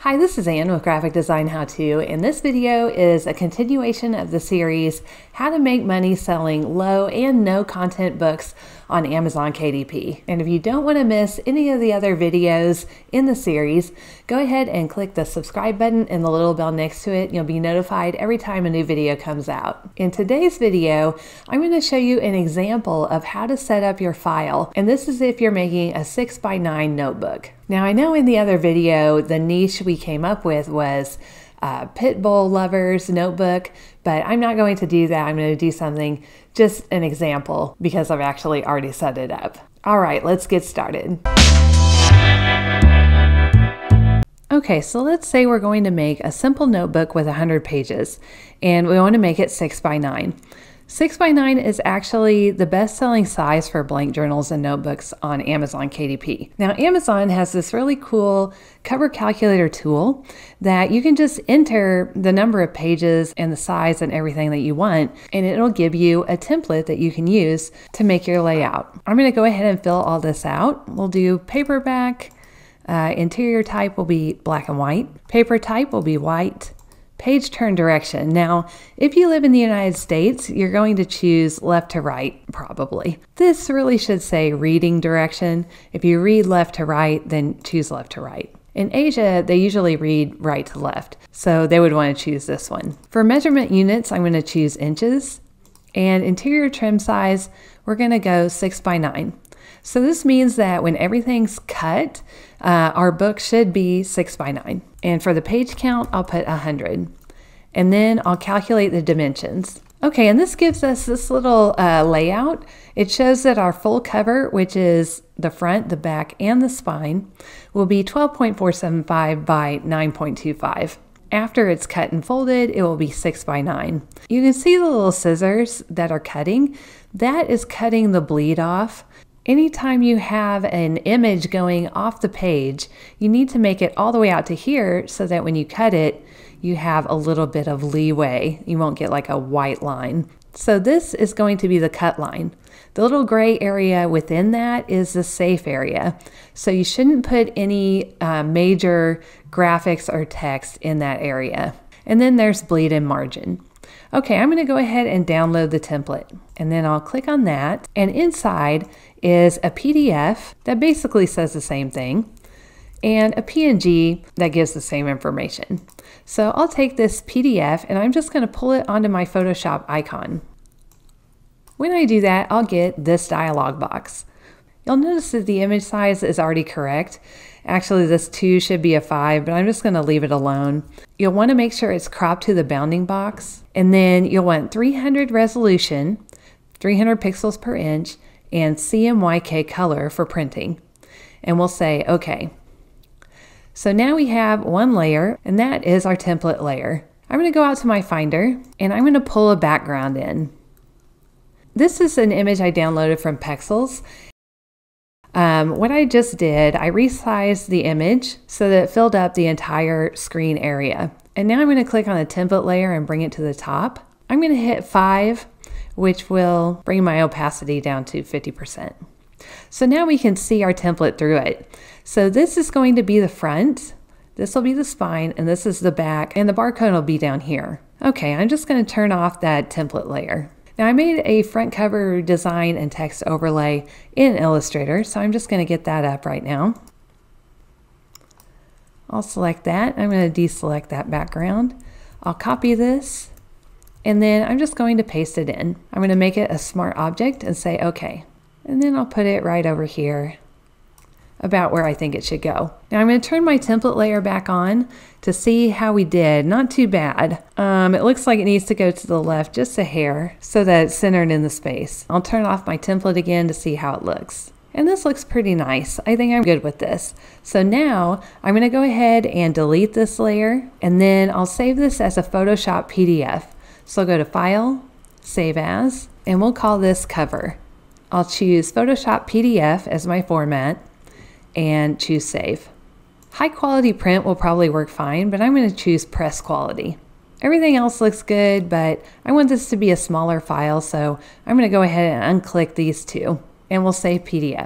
Hi, this is Ann with Graphic Design How To, and this video is a continuation of the series, How to Make Money Selling Low and No Content Books on Amazon KDP. And if you don't want to miss any of the other videos in the series, go ahead and click the subscribe button and the little bell next to it. You'll be notified every time a new video comes out. In today's video, I'm going to show you an example of how to set up your file, and this is if you're making a 6x9 notebook. Now, I know in the other video, the niche we came up with was pit bull lovers notebook, but I'm not going to do that. I'm going to do something, just an example, because I've actually already set it up. All right, let's get started. Okay, so let's say we're going to make a simple notebook with 100 pages, and we want to make it 6x9. 6x9 is actually the best-selling size for blank journals and notebooks on Amazon KDP. Now, Amazon has this really cool cover calculator tool that you can just enter the number of pages and the size and everything that you want, and it'll give you a template that you can use to make your layout. I'm going to go ahead and fill all this out. We'll do paperback. Interior type will be black and white. Paper type will be white. Page turn direction. Now, if you live in the United States, you're going to choose left to right, probably. This really should say reading direction. If you read left to right, then choose left to right. In Asia, they usually read right to left, so they would want to choose this one. For measurement units, I'm going to choose inches. And interior trim size, we're going to go 6x9. So this means that when everything's cut, our book should be 6x9. And for the page count, I'll put 100. And then I'll calculate the dimensions. Okay, and this gives us this little layout. It shows that our full cover, which is the front, the back, and the spine, will be 12.475 by 9.25. After it's cut and folded, it will be 6x9. You can see the little scissors that are cutting. That is cutting the bleed off. Anytime you have an image going off the page, you need to make it all the way out to here so that when you cut it, you have a little bit of leeway. You won't get like a white line. So this is going to be the cut line. The little gray area within that is the safe area. So you shouldn't put any major graphics or text in that area. And then there's bleed and margin. Okay, I'm going to go ahead and download the template, and then I'll click on that, and inside is a PDF that basically says the same thing, and a PNG that gives the same information. So I'll take this PDF and I'm just going to pull it onto my Photoshop icon. When I do that, I'll get this dialog box. You'll notice that the image size is already correct. Actually, this 2 should be a 5, but I'm just going to leave it alone. You'll want to make sure it's cropped to the bounding box, and then you'll want 300 resolution, 300 pixels per inch, and CMYK color for printing. And we'll say OK. So now we have one layer, and that is our template layer. I'm going to go out to my Finder, and I'm going to pull a background in. This is an image I downloaded from Pexels. What I just did, I resized the image so that it filled up the entire screen area. And now I'm going to click on the template layer and bring it to the top. I'm going to hit 5, which will bring my opacity down to 50%. So now we can see our template through it. So this is going to be the front, this will be the spine, and this is the back, and the barcode will be down here. Okay, I'm just going to turn off that template layer. Now I made a front cover design and text overlay in Illustrator, so I'm just going to get that up right now. I'll select that. I'm going to deselect that background. I'll copy this, and then I'm just going to paste it in. I'm going to make it a smart object and say OK. And then I'll put it right over here, about where I think it should go. Now I'm going to turn my template layer back on to see how we did. Not too bad. It looks like it needs to go to the left just a hair so that it's centered in the space. I'll turn off my template again to see how it looks. And this looks pretty nice. I think I'm good with this. So now I'm going to go ahead and delete this layer, and then I'll save this as a Photoshop PDF. So I'll go to File, Save As, and we'll call this Cover. I'll choose Photoshop PDF as my format, and choose Save. High quality print will probably work fine, but I'm going to choose press quality. Everything else looks good, but I want this to be a smaller file, so I'm going to go ahead and unclick these two, and we'll save PDF.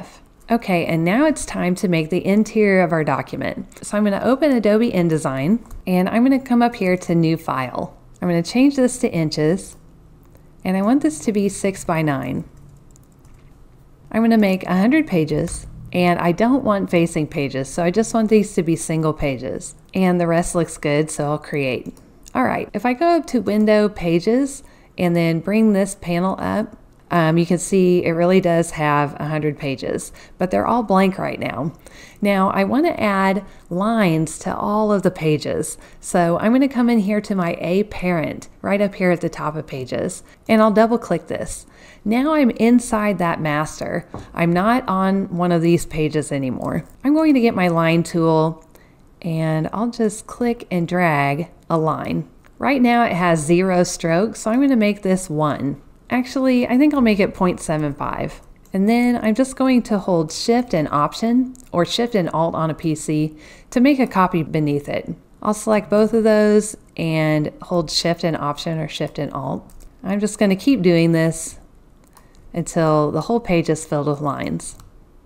Okay, and now it's time to make the interior of our document. So I'm going to open Adobe InDesign, and I'm going to come up here to New File. I'm going to change this to inches, and I want this to be 6 by 9. I'm going to make 100 pages, and I don't want facing pages, so I just want these to be single pages. And the rest looks good, so I'll create. All right, if I go up to Window, Pages, and then bring this panel up, you can see it really does have 100 pages, but they're all blank right now. Now I want to add lines to all of the pages. So I'm going to come in here to my A parent right up here at the top of pages, and I'll double click this. Now I'm inside that master. I'm not on one of these pages anymore. I'm going to get my line tool, and I'll just click and drag a line. Right now it has 0 strokes, so I'm going to make this 1. Actually, I think I'll make it 0.75. And then I'm just going to hold Shift and Option, or Shift and Alt on a PC, to make a copy beneath it. I'll select both of those and hold Shift and Option or Shift and Alt. I'm just going to keep doing this until the whole page is filled with lines.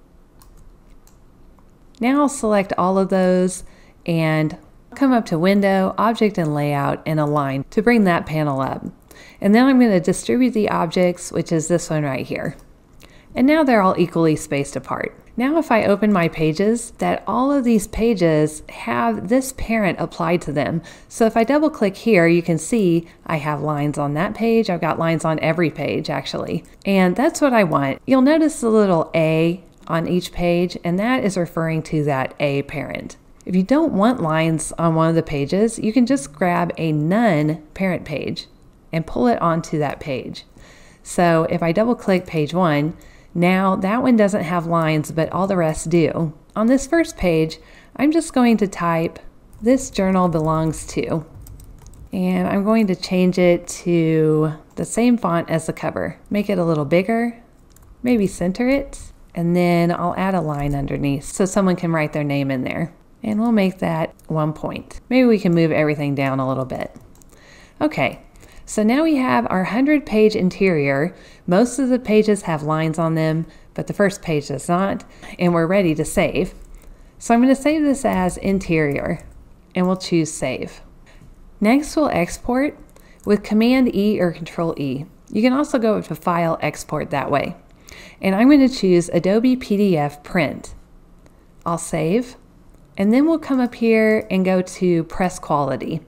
Now I'll select all of those and come up to Window, Object and Layout, and Align to bring that panel up. And then I'm going to distribute the objects, which is this one right here. And now they're all equally spaced apart. Now if I open my pages, that all of these pages have this parent applied to them. So if I double click here, you can see I have lines on that page. I've got lines on every page actually. And that's what I want. You'll notice the little A on each page, and that is referring to that A parent. If you don't want lines on one of the pages, you can just grab a None parent page and pull it onto that page. So if I double click page 1, now that one doesn't have lines, but all the rest do. On this first page, I'm just going to type, "This journal belongs to," and I'm going to change it to the same font as the cover. Make it a little bigger, maybe center it, and then I'll add a line underneath so someone can write their name in there. And we'll make that 1 point. Maybe we can move everything down a little bit. Okay. So now we have our 100-page interior. Most of the pages have lines on them, but the first page does not, and we're ready to save. So I'm going to save this as interior, and we'll choose Save. Next, we'll export with Command E or Control E. You can also go to File, Export that way. And I'm going to choose Adobe PDF Print. I'll save, and then we'll come up here and go to Press Quality.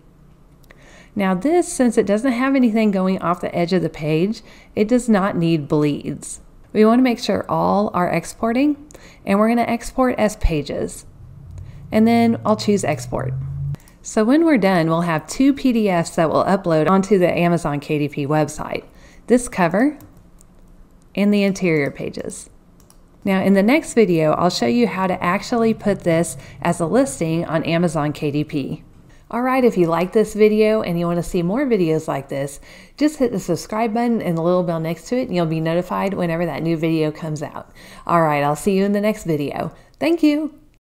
Now this, since it doesn't have anything going off the edge of the page, it does not need bleeds. We want to make sure all are exporting, and we're going to export as pages. And then I'll choose Export. So when we're done, we'll have 2 PDFs that will upload onto the Amazon KDP website. This cover and the interior pages. Now in the next video, I'll show you how to actually put this as a listing on Amazon KDP. Alright, if you like this video and you want to see more videos like this, just hit the subscribe button and the little bell next to it, and you'll be notified whenever that new video comes out. Alright, I'll see you in the next video. Thank you!